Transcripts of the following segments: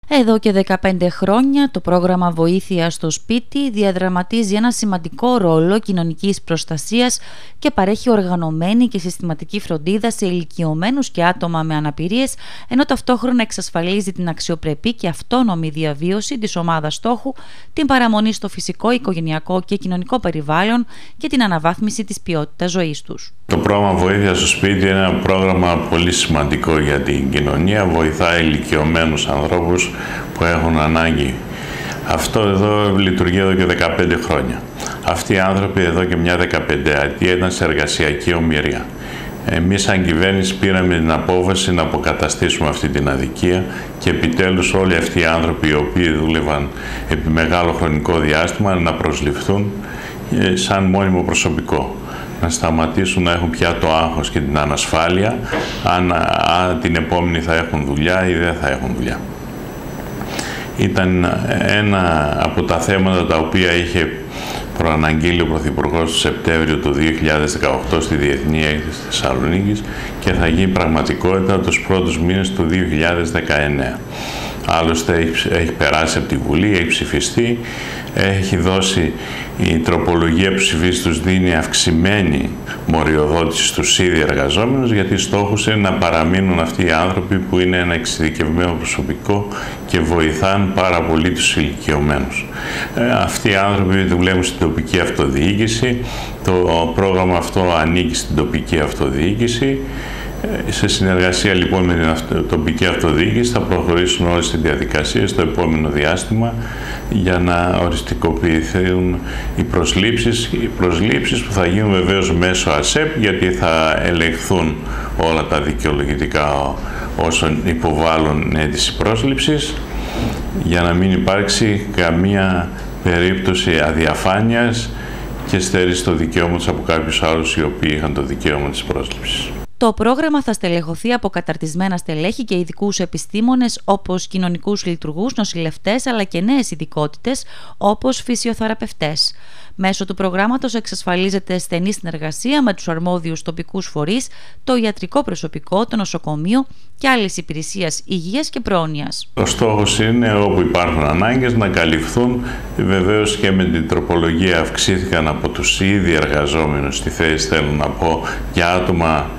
Εδώ και 15 χρόνια το πρόγραμμα Βοήθεια στο Σπίτι διαδραματίζει ένα σημαντικό ρόλο κοινωνικής προστασίας και παρέχει οργανωμένη και συστηματική φροντίδα σε ηλικιωμένους και άτομα με αναπηρίες, ενώ ταυτόχρονα εξασφαλίζει την αξιοπρεπή και αυτόνομη διαβίωση της ομάδας στόχου, την παραμονή στο φυσικό, οικογενειακό και κοινωνικό περιβάλλον και την αναβάθμιση της ποιότητας ζωής τους. Το πρόγραμμα Βοήθεια στο Σπίτι είναι ένα πρόγραμμα πολύ σημαντικό για την κοινωνία. Βοηθάει ηλικιωμένους ανθρώπους που έχουν ανάγκη. Αυτό εδώ λειτουργεί εδώ και 15 χρόνια. Αυτοί οι άνθρωποι εδώ και μια 15ετία ήταν σε εργασιακή ομοιρία. Εμείς σαν κυβέρνηση πήραμε την απόφαση να αποκαταστήσουμε αυτή την αδικία και επιτέλους όλοι αυτοί οι άνθρωποι οι οποίοι δούλευαν επί μεγάλο χρονικό διάστημα να προσληφθούν σαν μόνιμο προσωπικό. Να σταματήσουν να έχουν πια το άγχος και την ανασφάλεια αν την επόμενη θα έχουν δουλειά ή δεν θα έχουν δουλειά. Ήταν ένα από τα θέματα τα οποία είχε προαναγγείλει ο Πρωθυπουργός το Σεπτέμβριο του 2018 στη Διεθνή Έκθεση της Θεσσαλονίκης και θα γίνει πραγματικότητα τους πρώτους μήνες του 2019. Άλλωστε έχει περάσει από τη Βουλή, έχει ψηφιστεί, έχει δώσει η τροπολογία που ψηφίσει τους δίνει αυξημένη μοριοδότηση στους ήδη εργαζόμενους, γιατί στόχος είναι να παραμείνουν αυτοί οι άνθρωποι που είναι ένα εξειδικευμένο προσωπικό και βοηθάνε πάρα πολύ τους ηλικιωμένους. Αυτοί οι άνθρωποι δουλεύουν στην τοπική αυτοδιοίκηση, το πρόγραμμα αυτό ανήκει στην τοπική αυτοδιοίκηση. Σε συνεργασία λοιπόν με την τοπική αυτοδιοίκηση θα προχωρήσουν όλες τις διαδικασίες στο επόμενο διάστημα για να οριστικοποιηθούν οι προσλήψεις που θα γίνουν βεβαίως μέσω ΑΣΕΠ, γιατί θα ελεγχθούν όλα τα δικαιολογητικά όσων υποβάλλουν αίτηση πρόσληψης για να μην υπάρξει καμία περίπτωση αδιαφάνειας και στέρηση το δικαίωμα τους από κάποιους άλλους οι οποίοι είχαν το δικαίωμα της πρόσληψης. Το πρόγραμμα θα στελεχωθεί από καταρτισμένα στελέχη και ειδικούς επιστήμονες όπως κοινωνικούς λειτουργούς, νοσηλευτές αλλά και νέες ειδικότητες όπως φυσιοθεραπευτές. Μέσω του προγράμματος εξασφαλίζεται στενή συνεργασία με τους αρμόδιους τοπικούς φορείς, το ιατρικό προσωπικό, το νοσοκομείο και άλλες υπηρεσίες υγείας και πρόνοιας. Ο στόχος είναι όπου υπάρχουν ανάγκες να καλυφθούν. Βεβαίως και με την τροπολογία αυξήθηκαν από τους ήδη εργαζόμενους στη θέση, θέλω να πω, για άτομα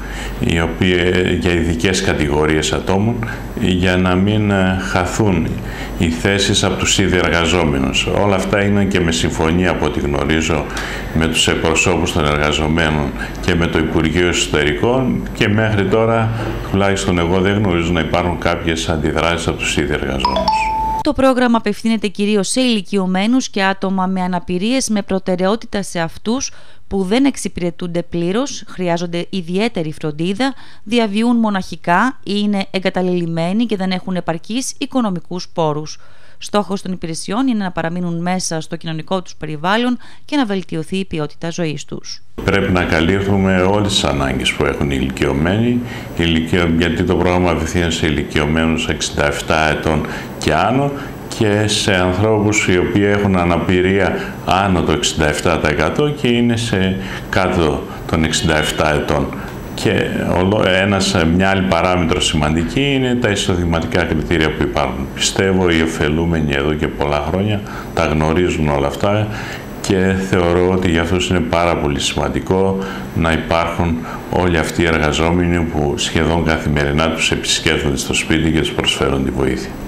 για ειδικές κατηγορίες ατόμων, για να μην χαθούν οι θέσεις από τους ήδη εργαζόμενους. Όλα αυτά είναι και με συμφωνία, από ό,τι γνωρίζω, με τους εκπροσώπους των εργαζομένων και με το Υπουργείο Εσωτερικών, και μέχρι τώρα, τουλάχιστον εγώ δεν γνωρίζω να υπάρχουν κάποιες αντιδράσεις από τους ήδη εργαζόμενους. Το πρόγραμμα απευθύνεται κυρίως σε ηλικιωμένους και άτομα με αναπηρίες, με προτεραιότητα σε αυτούς που δεν εξυπηρετούνται πλήρως, χρειάζονται ιδιαίτερη φροντίδα, διαβιούν μοναχικά ή είναι εγκαταλελειμμένοι και δεν έχουν επαρκείς οικονομικούς πόρους. Στόχος των υπηρεσιών είναι να παραμείνουν μέσα στο κοινωνικό τους περιβάλλον και να βελτιωθεί η ποιότητα ζωής τους. Πρέπει να καλύπτουμε όλες τις ανάγκες που έχουν οι ηλικιωμένοι, γιατί το πρόγραμμα απευθύνεται σε ηλικιωμένους 67 ετών και άνω και σε ανθρώπους οι οποίοι έχουν αναπηρία άνω το 67% και είναι σε κάτω των 67 ετών. Και μια άλλη παράμετρο σημαντική είναι τα εισοδηματικά κριτήρια που υπάρχουν. Πιστεύω οι ωφελούμενοι εδώ και πολλά χρόνια τα γνωρίζουν όλα αυτά και θεωρώ ότι για αυτούς είναι πάρα πολύ σημαντικό να υπάρχουν όλοι αυτοί οι εργαζόμενοι που σχεδόν καθημερινά τους επισκέφτονται στο σπίτι και τους προσφέρουν τη βοήθεια.